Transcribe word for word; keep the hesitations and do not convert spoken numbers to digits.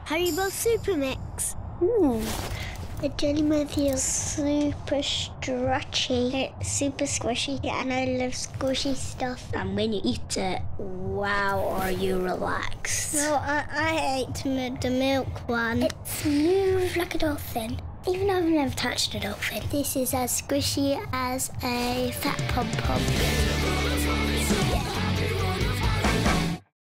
Haribo Super Mix. Ooh. The jelly man feels super stretchy. It's super squishy, and I love squishy stuff. And when you eat it, wow, are you relaxed? No, I, I ate m- the milk one. It's smooth like a dolphin. Even though I've never touched a dolphin. This is as squishy as a fat pom-pom.